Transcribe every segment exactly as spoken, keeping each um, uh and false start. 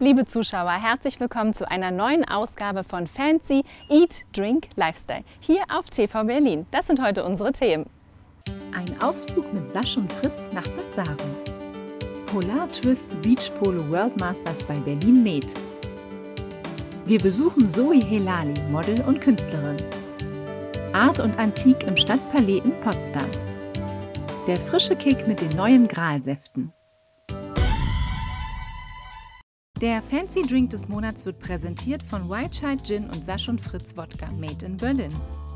Liebe Zuschauer, herzlich willkommen zu einer neuen Ausgabe von Fancy Eat, Drink, Lifestyle hier auf T V Berlin. Das sind heute unsere Themen. Ein Ausflug mit Sasch und Fritz nach Bad Saro. Polar Twist Beach Polo World Masters bei Berlin Med. Wir besuchen Zoe Helali, Model und Künstlerin. Art und Antik im Stadtpalais in Potsdam. Der frische Kick mit den neuen Graalsäften. Der Fancy Drink des Monats wird präsentiert von White Child Gin und Sasch und Fritz Wodka, made in Berlin.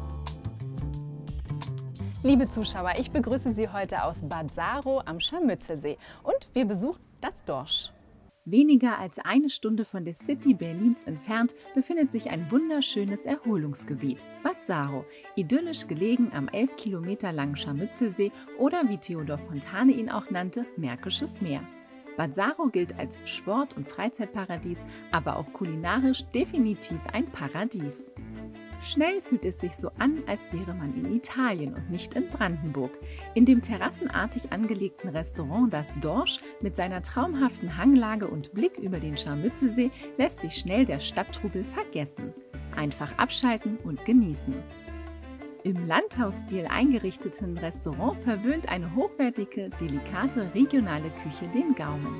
Liebe Zuschauer, ich begrüße Sie heute aus Bad Saro am Scharmützelsee und wir besuchen das Dorsch. Weniger als eine Stunde von der City Berlins entfernt befindet sich ein wunderschönes Erholungsgebiet, Bad Saro, idyllisch gelegen am elf Kilometer langen Scharmützelsee oder wie Theodor Fontane ihn auch nannte, Märkisches Meer. Bad Saro gilt als Sport- und Freizeitparadies, aber auch kulinarisch definitiv ein Paradies. Schnell fühlt es sich so an, als wäre man in Italien und nicht in Brandenburg. In dem terrassenartig angelegten Restaurant Das Dorsch mit seiner traumhaften Hanglage und Blick über den Scharmützelsee lässt sich schnell der Stadttrubel vergessen. Einfach abschalten und genießen. Im Landhausstil eingerichteten Restaurant verwöhnt eine hochwertige, delikate regionale Küche den Gaumen.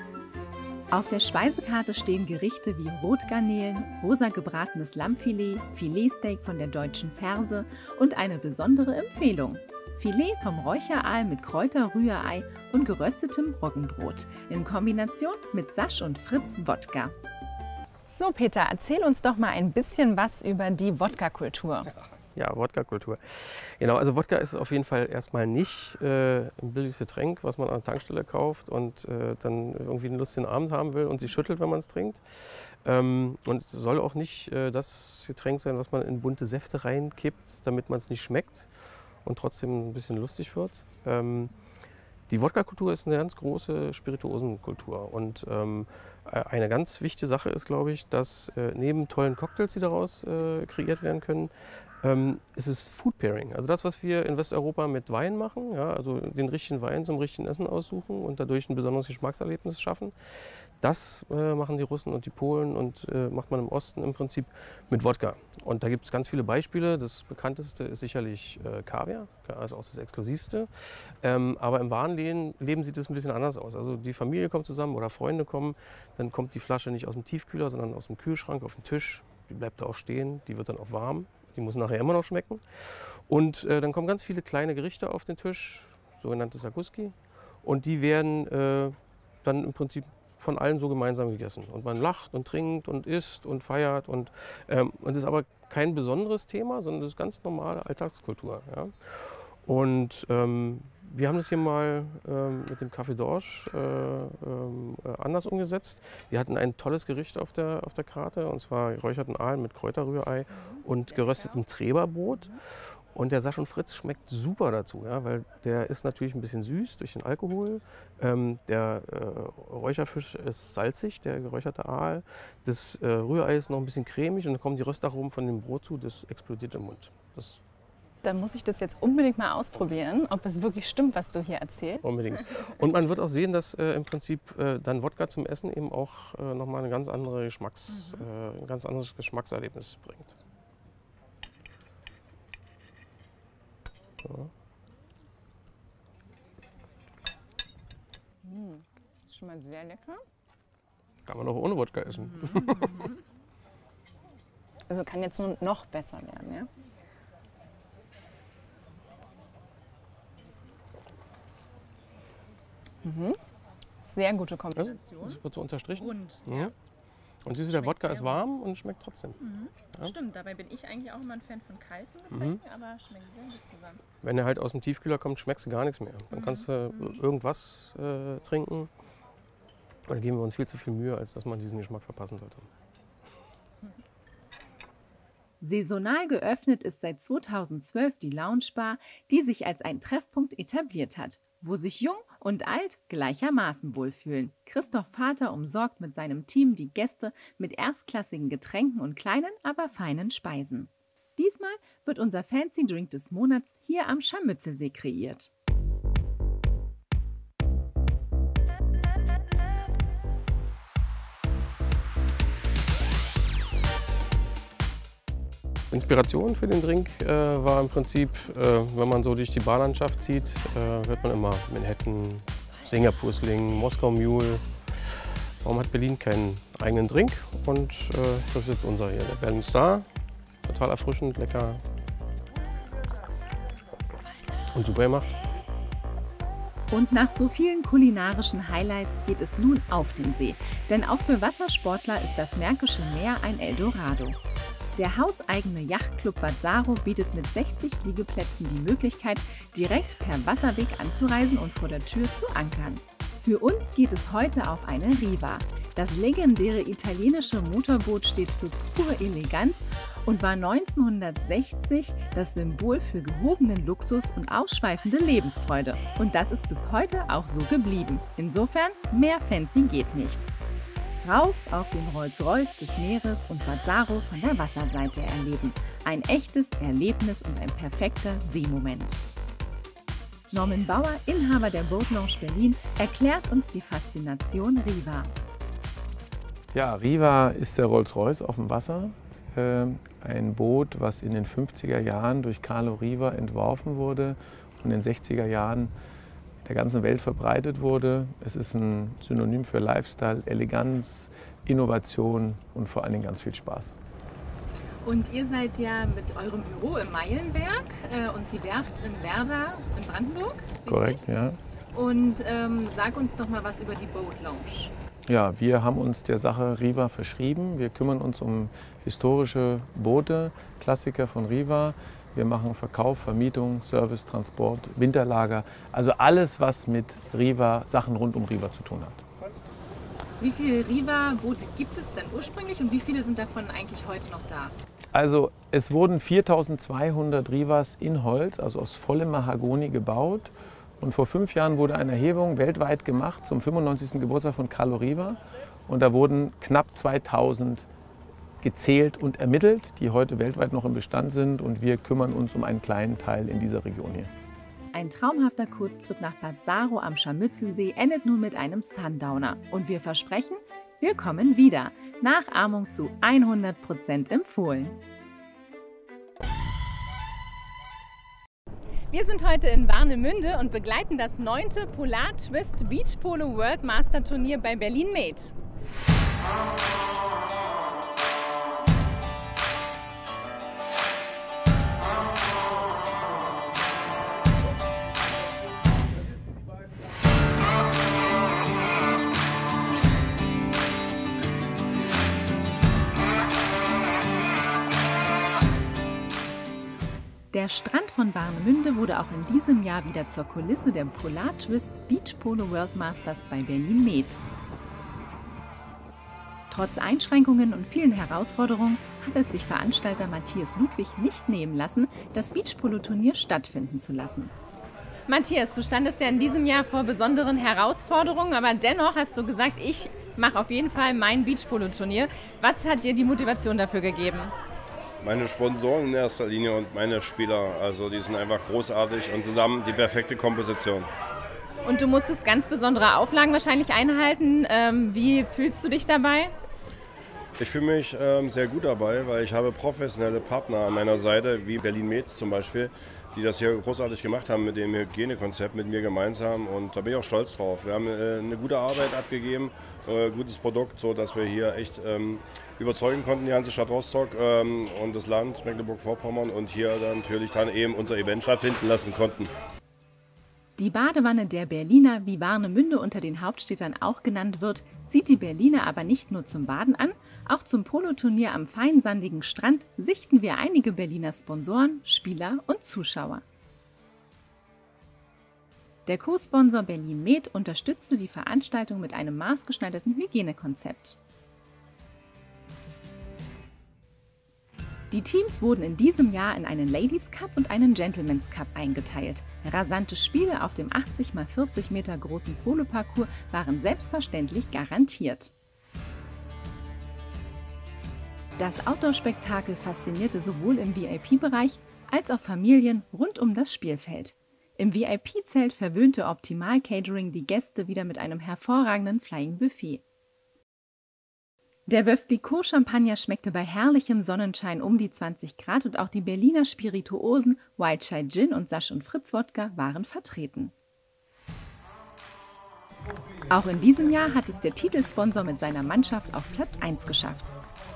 Auf der Speisekarte stehen Gerichte wie Rotgarnelen, rosa gebratenes Lammfilet, Filetsteak von der Deutschen Ferse und eine besondere Empfehlung: Filet vom Räucheraal mit Kräuter-Rührei und geröstetem Roggenbrot in Kombination mit Sasch und Fritz Wodka. So Peter, erzähl uns doch mal ein bisschen was über die Wodka-Kultur. Ja, Wodka-Kultur. Genau, also Wodka ist auf jeden Fall erstmal nicht äh, ein billiges Getränk, was man an der Tankstelle kauft und äh, dann irgendwie einen lustigen Abend haben will und sich schüttelt, wenn man es trinkt. Ähm, und es soll auch nicht äh, das Getränk sein, was man in bunte Säfte reinkippt, damit man es nicht schmeckt und trotzdem ein bisschen lustig wird. Ähm, die Wodka-Kultur ist eine ganz große Spirituosenkultur und ähm, eine ganz wichtige Sache ist, glaube ich, dass äh, neben tollen Cocktails, die daraus äh, kreiert werden können, ähm, ist es Food Pairing. Also das, was wir in Westeuropa mit Wein machen, ja, also den richtigen Wein zum richtigen Essen aussuchen und dadurch ein besonderes Geschmackserlebnis schaffen, das äh, machen die Russen und die Polen und äh, macht man im Osten im Prinzip mit Wodka. Und da gibt es ganz viele Beispiele. Das bekannteste ist sicherlich äh, Kaviar, also auch das exklusivste. Ähm, aber im wahren Leben, Leben sieht es ein bisschen anders aus. Also die Familie kommt zusammen oder Freunde kommen, dann kommt die Flasche nicht aus dem Tiefkühler, sondern aus dem Kühlschrank auf den Tisch. Die bleibt da auch stehen, die wird dann auch warm. Die muss nachher immer noch schmecken. Und äh, dann kommen ganz viele kleine Gerichte auf den Tisch, sogenannte Sakuski. Und die werden äh, dann im Prinzip von allen so gemeinsam gegessen. Und man lacht und trinkt und isst und feiert. Und ähm, und das ist aber kein besonderes Thema, sondern das ist ganz normale Alltagskultur. Ja? Und ähm, wir haben das hier mal ähm, mit dem Café Dorsch äh, ähm, äh, anders umgesetzt. Wir hatten ein tolles Gericht auf der, auf der Karte, und zwar geräucherten Aal mit Kräuterrührei und geröstetem Treberbrot. Und der Sasch und Fritz schmeckt super dazu, ja, weil der ist natürlich ein bisschen süß durch den Alkohol. Ähm, der äh, Räucherfisch ist salzig, der geräucherte Aal. Das äh, Rührei ist noch ein bisschen cremig und dann kommen die Röstaromen von dem Brot zu, das explodiert im Mund. Das Dann muss ich das jetzt unbedingt mal ausprobieren, ob es wirklich stimmt, was du hier erzählst. Unbedingt. Und man wird auch sehen, dass äh, im Prinzip äh, dann Wodka zum Essen eben auch äh, nochmal eine ganz andere Geschmacks, mhm. äh, ein ganz anderes Geschmackserlebnis bringt. So. Mm, ist schon mal sehr lecker. Kann man auch ohne Wodka essen. Mhm. Also kann jetzt nur noch besser werden, ja? Mhm. Sehr gute Kombination. Ja, das wird so unterstrichen. Und, mhm. ja. Und siehst du, der Wodka ist warm und schmeckt trotzdem. Mhm. Ja? Stimmt, dabei bin ich eigentlich auch immer ein Fan von kalten Getränken, mhm. aber schmeckt sehr gut zusammen. Wenn er halt aus dem Tiefkühler kommt, schmeckst du gar nichts mehr. Dann mhm. kannst du mhm. irgendwas äh, trinken. Und da geben wir uns viel zu viel Mühe, als dass man diesen Geschmack verpassen sollte. Saisonal geöffnet ist seit zweitausendzwölf die Lounge Bar, die sich als ein Treffpunkt etabliert hat, wo sich Jung und Alt gleichermaßen wohlfühlen. Christoph Vater umsorgt mit seinem Team die Gäste mit erstklassigen Getränken und kleinen, aber feinen Speisen. Diesmal wird unser Fancy Drink des Monats hier am Scharmützelsee kreiert. Inspiration für den Drink äh, war im Prinzip, äh, wenn man so durch die Barlandschaft zieht, äh, hört man immer Manhattan, Singapur-Sling, Moskau Mule. Warum hat Berlin keinen eigenen Drink? Und äh, das ist jetzt unser hier, der Berlin Star. Total erfrischend, lecker und super gemacht. Und nach so vielen kulinarischen Highlights geht es nun auf den See. Denn auch für Wassersportler ist das Märkische Meer ein Eldorado. Der hauseigene Yachtclub Bad Saro bietet mit sechzig Liegeplätzen die Möglichkeit, direkt per Wasserweg anzureisen und vor der Tür zu ankern. Für uns geht es heute auf eine Riva. Das legendäre italienische Motorboot steht für pure Eleganz und war neunzehnhundertsechzig das Symbol für gehobenen Luxus und ausschweifende Lebensfreude. Und das ist bis heute auch so geblieben. Insofern, mehr fancy geht nicht. Rauf auf den Rolls-Royce des Meeres und Bad Saro von der Wasserseite erleben. Ein echtes Erlebnis und ein perfekter Seemoment. Norman Bauer, Inhaber der Boat Lounge Berlin, erklärt uns die Faszination Riva. Ja, Riva ist der Rolls-Royce auf dem Wasser. Ein Boot, was in den fünfziger Jahren durch Carlo Riva entworfen wurde und in den sechziger Jahren der ganzen Welt verbreitet wurde. Es ist ein Synonym für Lifestyle, Eleganz, Innovation und vor allen Dingen ganz viel Spaß. Und ihr seid ja mit eurem Büro im Meilenwerk äh, und die Werft in Werder in Brandenburg. Richtig? Korrekt, ja. Und ähm, sag uns doch mal was über die Boat Lounge. Ja, wir haben uns der Sache Riva verschrieben. Wir kümmern uns um historische Boote, Klassiker von Riva. Wir machen Verkauf, Vermietung, Service, Transport, Winterlager. Also alles, was mit Riva, Sachen rund um Riva zu tun hat. Wie viele Riva-Boote gibt es denn ursprünglich und wie viele sind davon eigentlich heute noch da? Also es wurden viertausendzweihundert Rivas in Holz, also aus vollem Mahagoni gebaut. Und vor fünf Jahren wurde eine Erhebung weltweit gemacht zum fünfundneunzigsten Geburtstag von Carlo Riva. Und da wurden knapp zweitausend gezählt und ermittelt, die heute weltweit noch im Bestand sind. Und wir kümmern uns um einen kleinen Teil in dieser Region hier. Ein traumhafter Kurztrip nach Bad Saro am Scharmützelsee endet nun mit einem Sundowner. Und wir versprechen, wir kommen wieder. Nachahmung zu hundert Prozent empfohlen. Wir sind heute in Warnemünde und begleiten das neunte Polar Twist Beach Polo World Master Turnier bei Berlin Med. Der Strand von Warnemünde wurde auch in diesem Jahr wieder zur Kulisse der Polar Twist Beach Polo World Masters bei Berlin Med. Trotz Einschränkungen und vielen Herausforderungen hat es sich Veranstalter Matthias Ludwig nicht nehmen lassen, das Beachpolo-Turnier stattfinden zu lassen. Matthias, du standest ja in diesem Jahr vor besonderen Herausforderungen, aber dennoch hast du gesagt, ich mache auf jeden Fall mein Beachpolo-Turnier. Was hat dir die Motivation dafür gegeben? Meine Sponsoren in erster Linie und meine Spieler, also die sind einfach großartig und zusammen die perfekte Komposition. Und du musstest ganz besondere Auflagen wahrscheinlich einhalten. Ähm, wie fühlst du dich dabei? Ich fühle mich ähm, sehr gut dabei, weil ich habe professionelle Partner an meiner Seite, wie Berlin Med zum Beispiel, die das hier großartig gemacht haben mit dem Hygienekonzept mit mir gemeinsam, und da bin ich auch stolz drauf. Wir haben äh, eine gute Arbeit abgegeben, äh, gutes Produkt, so dass wir hier echt ähm, überzeugen konnten, die ganze Stadt Rostock ähm, und das Land Mecklenburg-Vorpommern, und hier dann natürlich dann eben unser Event stattfinden lassen konnten. Die Badewanne der Berliner, wie Warnemünde unter den Hauptstädtern auch genannt wird, zieht die Berliner aber nicht nur zum Baden an. Auch zum Poloturnier am feinsandigen Strand sichten wir einige Berliner Sponsoren, Spieler und Zuschauer. Der Co-Sponsor Berlin Med unterstützte die Veranstaltung mit einem maßgeschneiderten Hygienekonzept. Die Teams wurden in diesem Jahr in einen Ladies Cup und einen Gentleman's Cup eingeteilt. Rasante Spiele auf dem achtzig mal vierzig Meter großen Poloparcours waren selbstverständlich garantiert. Das Outdoor-Spektakel faszinierte sowohl im V I P-Bereich als auch Familien rund um das Spielfeld. Im V I P-Zelt verwöhnte Optimal Catering die Gäste wieder mit einem hervorragenden Flying Buffet. Der Veuve Clicquot Champagner schmeckte bei herrlichem Sonnenschein um die zwanzig Grad und auch die Berliner Spirituosen White Chai Gin und Sasch und Fritz Wodka waren vertreten. Auch in diesem Jahr hat es der Titelsponsor mit seiner Mannschaft auf Platz eins geschafft.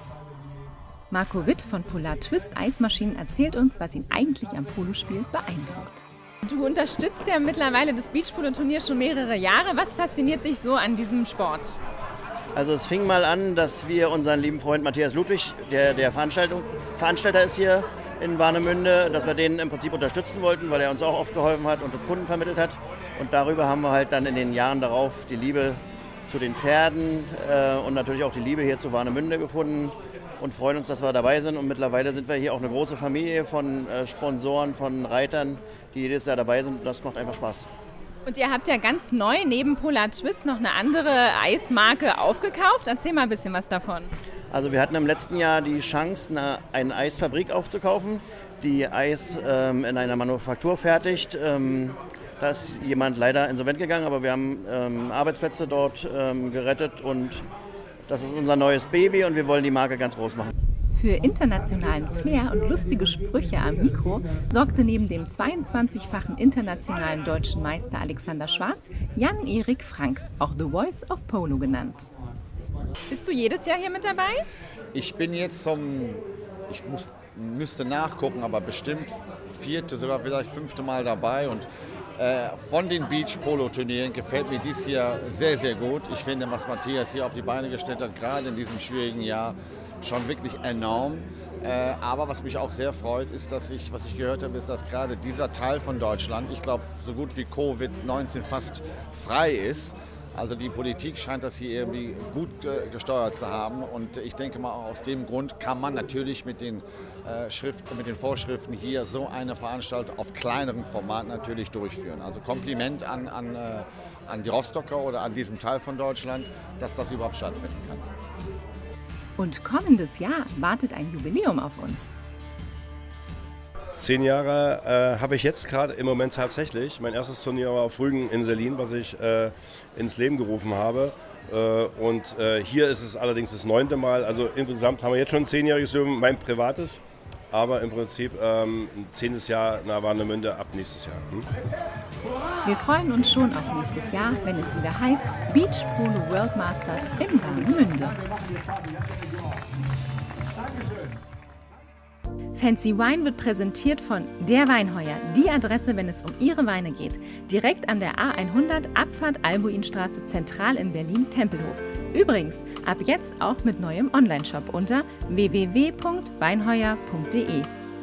Marco Witt von Polar Twist Eismaschinen erzählt uns, was ihn eigentlich am Polospiel beeindruckt. Du unterstützt ja mittlerweile das Beachpolo-Turnier schon mehrere Jahre. Was fasziniert dich so an diesem Sport? Also es fing mal an, dass wir unseren lieben Freund Matthias Ludwig, der der Veranstaltung, Veranstalter ist hier in Warnemünde, dass wir den im Prinzip unterstützen wollten, weil er uns auch oft geholfen hat und Kunden vermittelt hat. Und darüber haben wir halt dann in den Jahren darauf die Liebe zu den Pferden äh, und natürlich auch die Liebe hier zu Warnemünde gefunden und freuen uns, dass wir dabei sind. Und mittlerweile sind wir hier auch eine große Familie von äh, Sponsoren, von Reitern, die jedes Jahr dabei sind. Und das macht einfach Spaß. Und ihr habt ja ganz neu neben Polar Twist noch eine andere Eismarke aufgekauft. Erzähl mal ein bisschen was davon. Also wir hatten im letzten Jahr die Chance, eine, eine Eisfabrik aufzukaufen, die Eis ähm, in einer Manufaktur fertigt. Ähm, da ist jemand leider insolvent gegangen, aber wir haben ähm, Arbeitsplätze dort ähm, gerettet und das ist unser neues Baby und wir wollen die Marke ganz groß machen. Für internationalen Flair und lustige Sprüche am Mikro sorgte neben dem zweiundzwanzigfachen internationalen deutschen Meister Alexander Schwarz Jan-Erik Frank, auch The Voice of Polo genannt. Bist du jedes Jahr hier mit dabei? Ich bin jetzt zum, ich muss, müsste nachgucken, aber bestimmt vierte, sogar vielleicht fünfte Mal dabei. Und äh, von den Beach-Polo-Turnieren gefällt mir dies hier sehr, sehr gut. Ich finde, was Matthias hier auf die Beine gestellt hat, gerade in diesem schwierigen Jahr, schon wirklich enorm. Äh, aber was mich auch sehr freut, ist, dass ich, was ich gehört habe, ist, dass gerade dieser Teil von Deutschland, ich glaube, so gut wie Covid neunzehn fast frei ist. Also die Politik scheint das hier irgendwie gut äh, gesteuert zu haben. Und ich denke mal, auch aus dem Grund kann man natürlich mit den, äh, Schrift, mit den Vorschriften hier so eine Veranstaltung auf kleinerem Format natürlich durchführen. Also Kompliment an, an, äh, an die Rostocker oder an diesem Teil von Deutschland, dass das überhaupt stattfinden kann. Und kommendes Jahr wartet ein Jubiläum auf uns. Zehn Jahre äh, habe ich jetzt gerade im Moment tatsächlich. Mein erstes Turnier war auf Rügen in Selin, was ich äh, ins Leben gerufen habe. Äh, und äh, hier ist es allerdings das neunte Mal. Also insgesamt haben wir jetzt schon ein zehnjähriges Jubiläum, mein privates. Aber im Prinzip ähm, ein zehntes Jahr nach Warnemünde ab nächstes Jahr. Hm? Wir freuen uns schon auf nächstes Jahr, wenn es wieder heißt Beach Polo World Masters in Warnemünde. Fancy Wine wird präsentiert von Der Weinheuer, die Adresse, wenn es um Ihre Weine geht. Direkt an der A hundert, Abfahrt Albuinstraße, zentral in Berlin-Tempelhof. Übrigens, ab jetzt auch mit neuem Onlineshop unter w w w punkt weinheuer punkt de.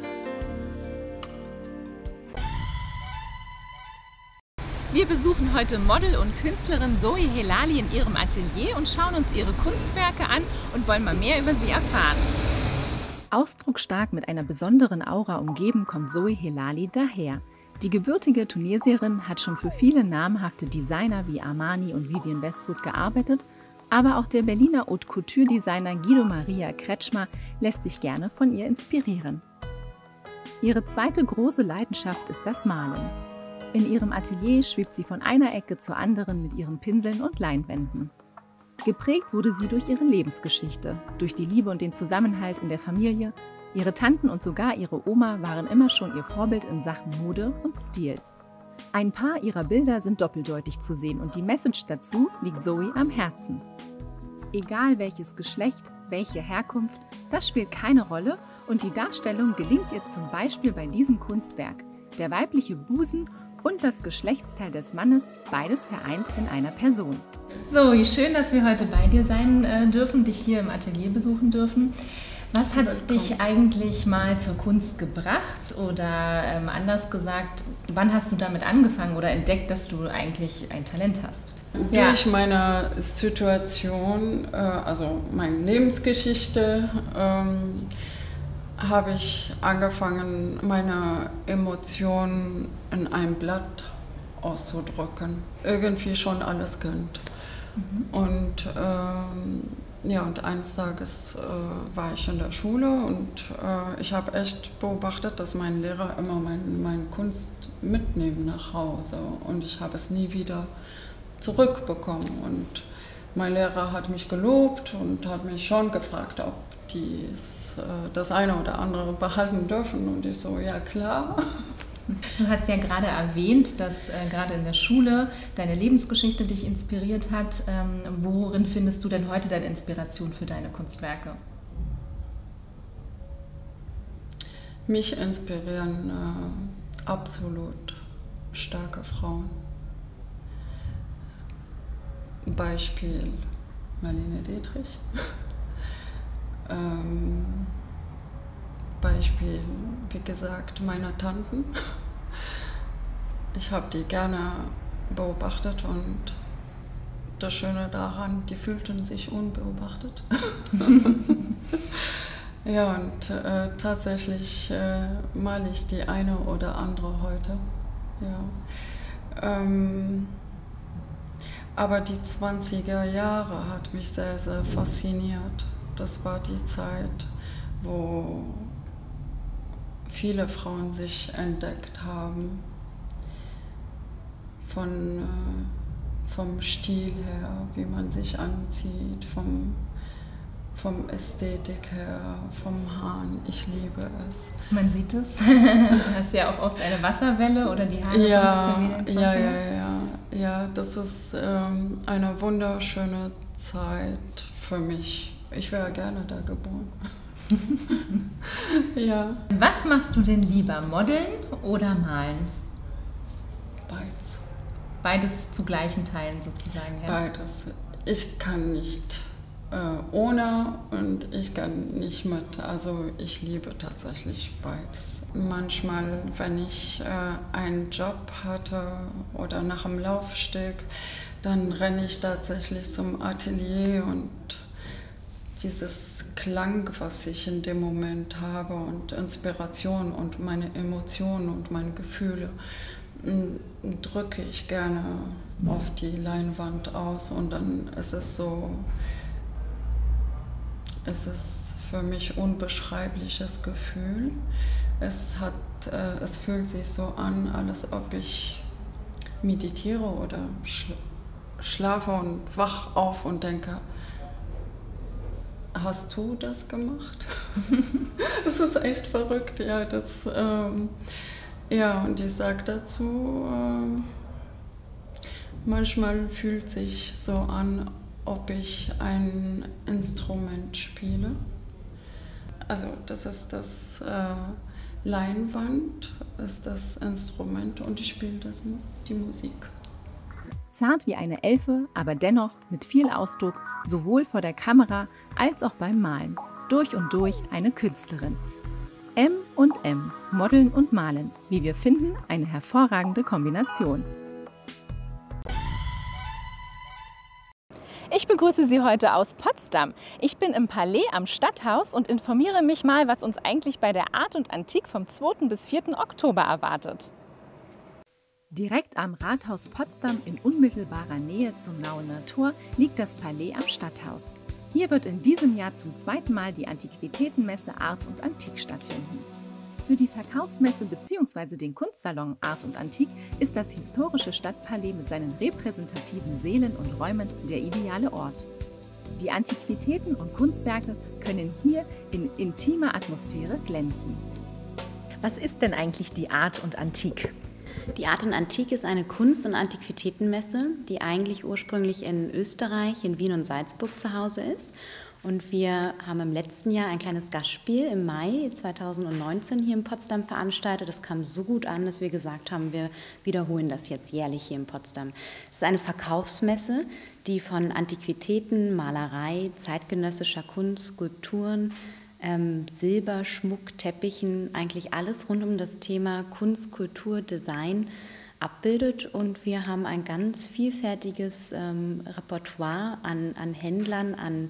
Wir besuchen heute Model und Künstlerin Zoe Helali in ihrem Atelier und schauen uns ihre Kunstwerke an und wollen mal mehr über sie erfahren. Ausdrucksstark mit einer besonderen Aura umgeben kommt Zoe Helali daher. Die gebürtige Tunesierin hat schon für viele namhafte Designer wie Armani und Vivienne Westwood gearbeitet, aber auch der Berliner Haute Couture Designer Guido Maria Kretschmer lässt sich gerne von ihr inspirieren. Ihre zweite große Leidenschaft ist das Malen. In ihrem Atelier schwebt sie von einer Ecke zur anderen mit ihren Pinseln und Leinwänden. Geprägt wurde sie durch ihre Lebensgeschichte, durch die Liebe und den Zusammenhalt in der Familie. Ihre Tanten und sogar ihre Oma waren immer schon ihr Vorbild in Sachen Mode und Stil. Ein paar ihrer Bilder sind doppeldeutig zu sehen und die Message dazu liegt Zoe am Herzen. Egal welches Geschlecht, welche Herkunft, das spielt keine Rolle und die Darstellung gelingt ihr zum Beispiel bei diesem Kunstwerk. Der weibliche Busen und das Geschlechtsteil des Mannes, beides vereint in einer Person. Zoe, schön, dass wir heute bei dir sein äh, dürfen, dich hier im Atelier besuchen dürfen. Was hat Willkommen. dich eigentlich mal zur Kunst gebracht oder ähm, anders gesagt, wann hast du damit angefangen oder entdeckt, dass du eigentlich ein Talent hast? Durch ja. meine Situation, äh, also meine Lebensgeschichte, ähm, habe ich angefangen, meine Emotionen in einem Blatt auszudrücken. Irgendwie schon alles gönnt. Mhm. Und, ähm, ja, und eines Tages äh, war ich in der Schule und äh, ich habe echt beobachtet, dass mein Lehrer immer mein, meine Kunst mitnehmen nach Hause und ich habe es nie wieder zurückbekommen. Und mein Lehrer hat mich gelobt und hat mich schon gefragt, ob die das eine oder andere behalten dürfen. Und ich so, ja klar. Du hast ja gerade erwähnt, dass äh, gerade in der Schule deine Lebensgeschichte dich inspiriert hat. Ähm, worin findest du denn heute deine Inspiration für deine Kunstwerke? Mich inspirieren äh, absolut starke Frauen. Beispiel Marlene Dietrich. ähm, Beispiel, wie gesagt, meiner Tanten. Ich habe die gerne beobachtet und das Schöne daran, die fühlten sich unbeobachtet. Ja, und äh, tatsächlich äh, male ich die eine oder andere heute. Ja. Ähm, aber die zwanziger Jahre hat mich sehr, sehr fasziniert. Das war die Zeit, wo viele Frauen sich entdeckt haben, von, äh, vom Stil her, wie man sich anzieht, vom, vom Ästhetik her, vom Haaren. Ich liebe es. Man sieht es. Du hast ja auch oft eine Wasserwelle oder die Haare ja, sind ein bisschen wie ja, ja, ja, ja, das ist ähm, eine wunderschöne Zeit für mich. Ich wäre gerne da geboren. Ja. Was machst du denn lieber, modeln oder malen? Beides. Beides zu gleichen Teilen sozusagen, ja? Beides. Ich kann nicht äh, ohne und ich kann nicht mit. Also ich liebe tatsächlich beides. Manchmal, wenn ich äh, einen Job hatte oder nach dem Laufsteg, dann renne ich tatsächlich zum Atelier und dieses Klang, was ich in dem Moment habe und Inspiration und meine Emotionen und meine Gefühle, drücke ich gerne auf die Leinwand aus und dann ist es so, es ist für mich ein unbeschreibliches Gefühl. Es hat, äh, es fühlt sich so an, als ob ich meditiere oder schl- schlafe und wach auf und denke, hast du das gemacht? Das ist echt verrückt, ja. Das, ähm, ja, und ich sage dazu, äh, manchmal fühlt sich so an, ob ich ein Instrument spiele. Also das ist das äh, Leinwand, ist das Instrument und ich spiele das, die Musik. Zart wie eine Elfe, aber dennoch mit viel Ausdruck, sowohl vor der Kamera als auch beim Malen. Durch und durch eine Künstlerin. M und M, Modeln und Malen. Wie wir finden, eine hervorragende Kombination. Ich begrüße Sie heute aus Potsdam. Ich bin im Palais am Stadthaus und informiere mich mal, was uns eigentlich bei der Art und Antik vom zweiten bis vierten Oktober erwartet. Direkt am Rathaus Potsdam in unmittelbarer Nähe zum Nauener Tor liegt das Palais am Stadthaus. Hier wird in diesem Jahr zum zweiten Mal die Antiquitätenmesse Art und Antik stattfinden. Für die Verkaufsmesse bzw. den Kunstsalon Art und Antik ist das historische Stadtpalais mit seinen repräsentativen Sälen und Räumen der ideale Ort. Die Antiquitäten und Kunstwerke können hier in intimer Atmosphäre glänzen. Was ist denn eigentlich die Art und Antik? Die Art und Antik ist eine Kunst- und Antiquitätenmesse, die eigentlich ursprünglich in Österreich, in Wien und Salzburg zu Hause ist. Und wir haben im letzten Jahr ein kleines Gastspiel im Mai zweitausendneunzehn hier in Potsdam veranstaltet. Das kam so gut an, dass wir gesagt haben, wir wiederholen das jetzt jährlich hier in Potsdam. Es ist eine Verkaufsmesse, die von Antiquitäten, Malerei, zeitgenössischer Kunst, Skulpturen, Ähm, Silber, Schmuck, Teppichen, eigentlich alles rund um das Thema Kunst, Kultur, Design abbildet. Und wir haben ein ganz vielfältiges ähm, Repertoire an, an Händlern, an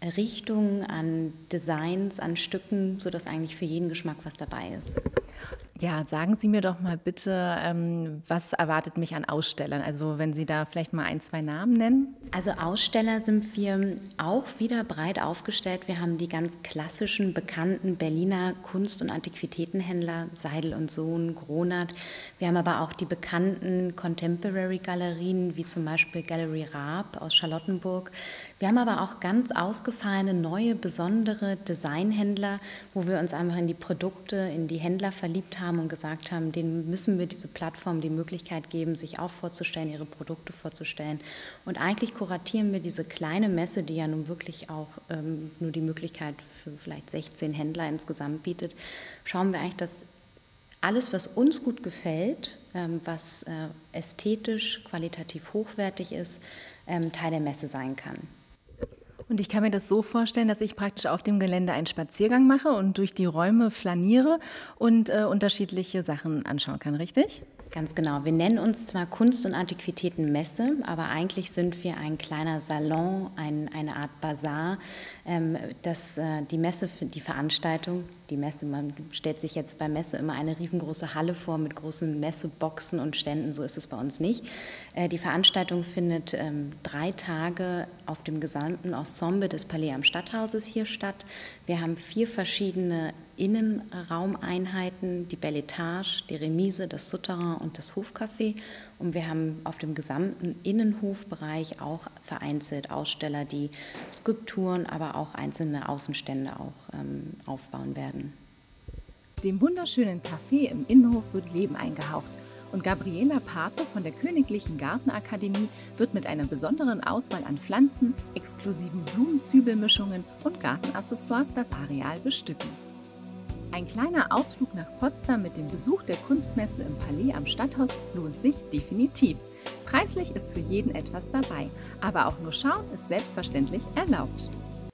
Richtungen, an Designs, an Stücken, sodass eigentlich für jeden Geschmack was dabei ist. Ja, sagen Sie mir doch mal bitte, ähm, was erwartet mich an Ausstellern? Also wenn Sie da vielleicht mal ein, zwei Namen nennen. Also Aussteller sind wir auch wieder breit aufgestellt. Wir haben die ganz klassischen, bekannten Berliner Kunst- und Antiquitätenhändler, Seidel und Sohn, Gronert. Wir haben aber auch die bekannten Contemporary-Galerien, wie zum Beispiel Galerie Raab aus Charlottenburg. Wir haben aber auch ganz ausgefallene, neue, besondere Designhändler, wo wir uns einfach in die Produkte, in die Händler verliebt haben und gesagt haben, denen müssen wir diese Plattform die Möglichkeit geben, sich auch vorzustellen, ihre Produkte vorzustellen. Und eigentlich kuratieren wir diese kleine Messe, die ja nun wirklich auch ähm, nur die Möglichkeit für vielleicht sechzehn Händler insgesamt bietet, schauen wir eigentlich, dass alles, was uns gut gefällt, ähm, was äh, ästhetisch, qualitativ hochwertig ist, ähm, Teil der Messe sein kann. Und ich kann mir das so vorstellen, dass ich praktisch auf dem Gelände einen Spaziergang mache und durch die Räume flaniere und äh, unterschiedliche Sachen anschauen kann, richtig? Ganz genau. Wir nennen uns zwar Kunst- und Antiquitätenmesse, aber eigentlich sind wir ein kleiner Salon, ein, eine Art Bazar, ähm, das äh, die Messe, die Veranstaltung, die Messe, man stellt sich jetzt bei Messe immer eine riesengroße Halle vor mit großen Messeboxen und Ständen, so ist es bei uns nicht. Äh, die Veranstaltung findet ähm, drei Tage auf dem gesamten Ensemble des Palais am Stadthauses hier statt. Wir haben vier verschiedene Innenraumeinheiten, die Belle Etage, die Remise, das Souterrain und das Hofcafé. Und wir haben auf dem gesamten Innenhofbereich auch vereinzelt Aussteller, die Skulpturen, aber auch einzelne Außenstände auch ähm, aufbauen werden. Dem wunderschönen Café im Innenhof wird Leben eingehaucht. Und Gabriela Pape von der Königlichen Gartenakademie wird mit einer besonderen Auswahl an Pflanzen, exklusiven Blumenzwiebelmischungen und Gartenaccessoires das Areal bestücken. Ein kleiner Ausflug nach Potsdam mit dem Besuch der Kunstmesse im Palais am Stadthaus lohnt sich definitiv. Preislich ist für jeden etwas dabei, aber auch nur schauen ist selbstverständlich erlaubt.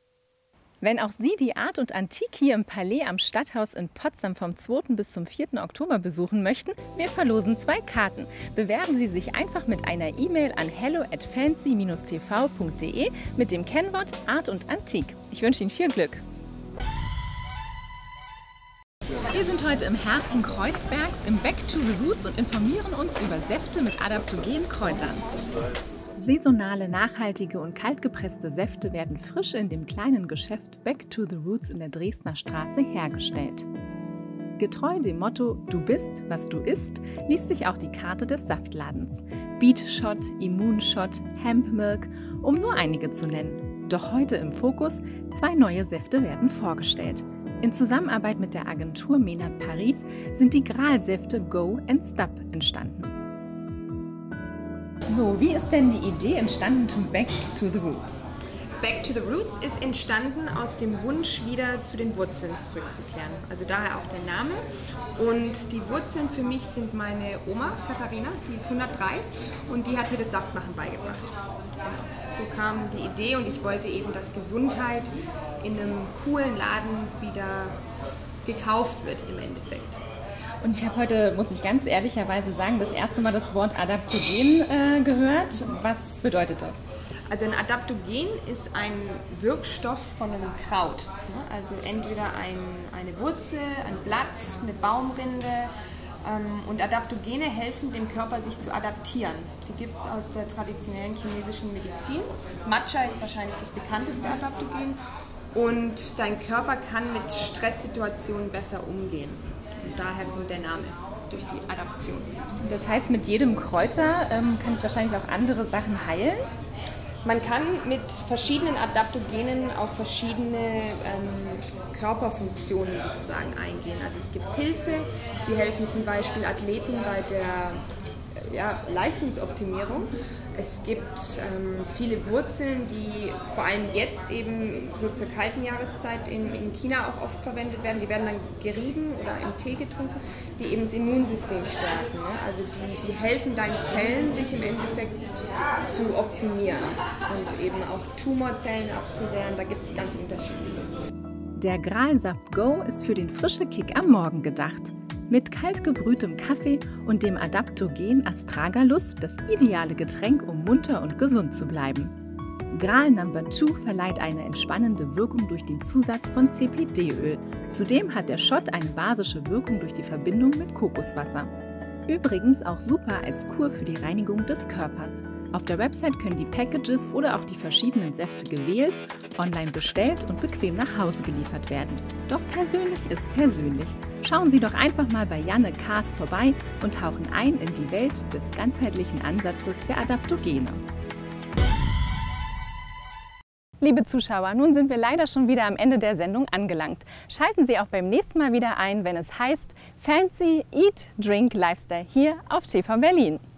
Wenn auch Sie die Art und Antik hier im Palais am Stadthaus in Potsdam vom zweiten bis zum vierten Oktober besuchen möchten, wir verlosen zwei Karten. Bewerben Sie sich einfach mit einer E-Mail an hello at fancy dash t v punkt de mit dem Kennwort Art und Antik. Ich wünsche Ihnen viel Glück. Wir sind heute im Herzen Kreuzbergs im Back to the Roots und informieren uns über Säfte mit adaptogenen Kräutern. Saisonale, nachhaltige und kaltgepresste Säfte werden frisch in dem kleinen Geschäft Back to the Roots in der Dresdner Straße hergestellt. Getreu dem Motto „Du bist, was du isst“, liest sich auch die Karte des Saftladens. Beet Shot, Immunshot, Hemp Milk, um nur einige zu nennen. Doch heute im Fokus, zwei neue Säfte werden vorgestellt. In Zusammenarbeit mit der Agentur Menard Paris sind die Graalsäfte Go and Stop entstanden. So, wie ist denn die Idee entstanden zu Back to the Roots? Back to the Roots ist entstanden aus dem Wunsch, wieder zu den Wurzeln zurückzukehren. Also daher auch der Name. Und die Wurzeln für mich sind meine Oma, Katharina, die ist hundertdrei und die hat mir das Saftmachen beigebracht. So kam die Idee und ich wollte eben, dass Gesundheit in einem coolen Laden wieder gekauft wird im Endeffekt. Und ich habe heute, muss ich ganz ehrlicherweise sagen, das erste Mal das Wort Adaptogen äh, gehört. Was bedeutet das? Also ein Adaptogen ist ein Wirkstoff von einem Kraut. Also entweder ein, eine Wurzel, ein Blatt, eine Baumrinde. Und Adaptogene helfen dem Körper, sich zu adaptieren. Die gibt es aus der traditionellen chinesischen Medizin. Matcha ist wahrscheinlich das bekannteste Adaptogen. Und dein Körper kann mit Stresssituationen besser umgehen. Und daher kommt der Name, durch die Adaption. Das heißt, mit jedem Kräuter ähm, kann ich wahrscheinlich auch andere Sachen heilen? Man kann mit verschiedenen Adaptogenen auf verschiedene ähm, Körperfunktionen sozusagen eingehen. Also es gibt Pilze, die helfen zum Beispiel Athleten bei der ja, Leistungsoptimierung. Es gibt ähm, viele Wurzeln, die vor allem jetzt eben so zur kalten Jahreszeit in, in China auch oft verwendet werden. Die werden dann gerieben oder im Tee getrunken, die eben das Immunsystem stärken. Ne? Also die, die helfen deinen Zellen, sich im Endeffekt zu optimieren und eben auch Tumorzellen abzuwehren. Da gibt es ganz unterschiedliche. Der Graalsaft Go ist für den frischen Kick am Morgen gedacht. Mit kalt gebrühtem Kaffee und dem Adaptogen Astragalus das ideale Getränk, um munter und gesund zu bleiben. Graal Number zwei verleiht eine entspannende Wirkung durch den Zusatz von C B D-Öl. Zudem hat der Shot eine basische Wirkung durch die Verbindung mit Kokoswasser. Übrigens auch super als Kur für die Reinigung des Körpers. Auf der Website können die Packages oder auch die verschiedenen Säfte gewählt, online bestellt und bequem nach Hause geliefert werden. Doch persönlich ist persönlich. Schauen Sie doch einfach mal bei Janne Kaas vorbei und tauchen ein in die Welt des ganzheitlichen Ansatzes der Adaptogene. Liebe Zuschauer, nun sind wir leider schon wieder am Ende der Sendung angelangt. Schalten Sie auch beim nächsten Mal wieder ein, wenn es heißt Fancy Eat, Drink, Lifestyle hier auf T V Berlin.